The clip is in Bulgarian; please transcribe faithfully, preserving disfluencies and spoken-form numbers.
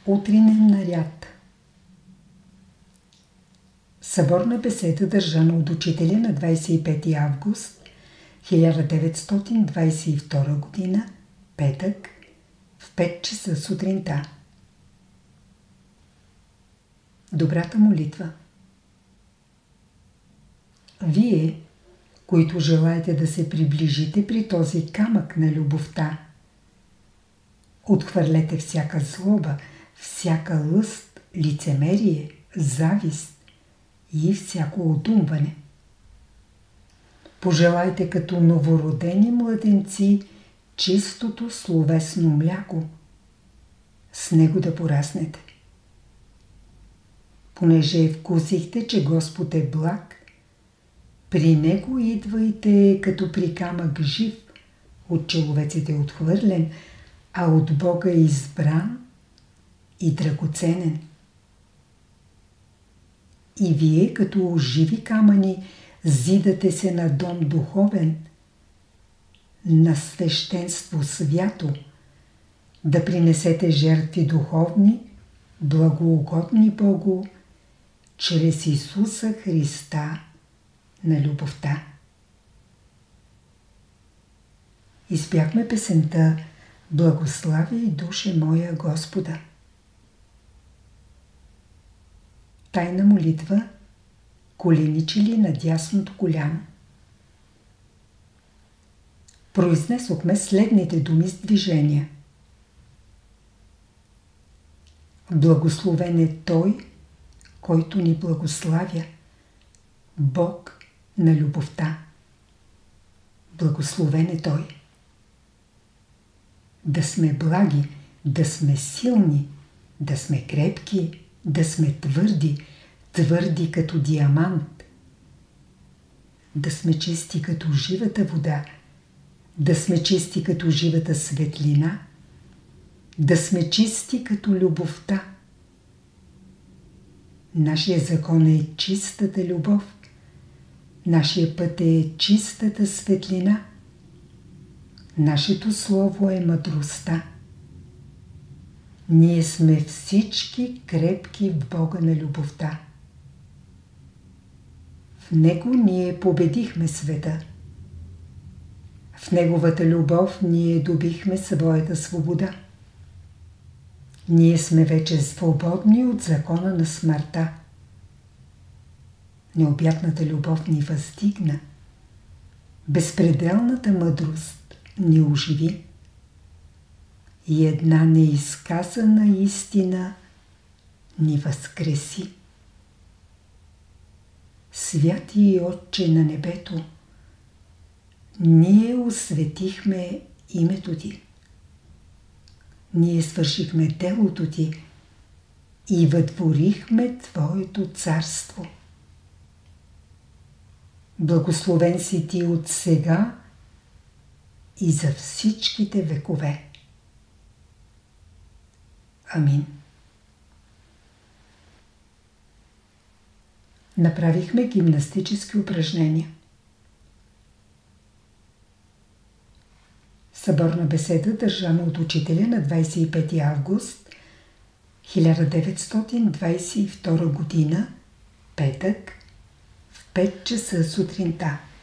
Утринен наряд. Съборна беседа, държана от учителя на двадесет и пети август хиляда деветстотин двадесет и втора година, петък, в пет часа сутринта. Добрата молитва. Вие, които желаете да се приближите при този камък на любовта, отхвърлете всяка злоба, всяка лъст, лицемерие, завист и всяко одумване. Пожелайте като новородени младенци чистото словесно мляко. С него да пораснете. Понеже вкусихте, че Господ е благ, при него идвайте като при камък жив, от човеците отхвърлен, а от Бога избран и драгоценен. И вие като живи камъни зидате се на дом духовен, на свещенство свято, да принесете жертви духовни, благоугодни Богу, чрез Исуса Христа на любовта. Изпяхме песента "Благослави душе моя Господа". Тайна молитва, коленичили на дясното коляно. Произнесохме следните думи с движения. Благословен е Той, който ни благославя, Бог на любовта. Благословен е Той. Да сме благи, да сме силни, да сме крепки, да сме твърди, твърди като диамант. Да сме чисти като живата вода, да сме чисти като живата светлина, да сме чисти като любовта. Нашия закон е чистата любов, нашия път е чистата светлина, нашето слово е мъдростта. Ние сме всички крепки в Бога на любовта. В Него ние победихме света. В Неговата любов ние добихме своята свобода. Ние сме вече свободни от закона на смъртта. Необятната любов ни въздигна. Безпределната мъдрост ни оживи. И една неизказана истина ни възкреси. Святи Отче на небето, ние осветихме името Ти. Ние свършихме делото Ти и въдворихме Твоето царство. Благословен си Ти от сега и за всичките векове. Амин. Направихме гимнастически упражнения. Съборна беседа, държана от учителя на двадесет и пети август хиляда деветстотин двадесет и втора година, петък, в пет часа сутринта.